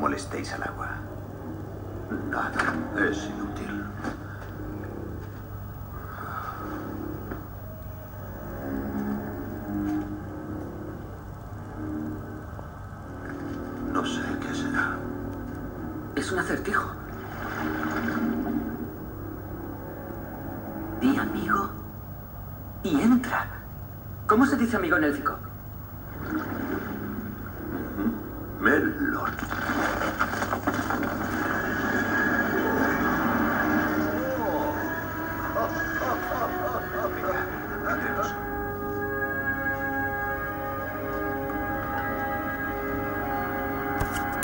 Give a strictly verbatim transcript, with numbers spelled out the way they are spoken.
molestéis al agua. Nada, es inútil. No sé qué será. Es un acertijo. Di amigo y entra. ¿Cómo se dice amigo en élfico? Melon.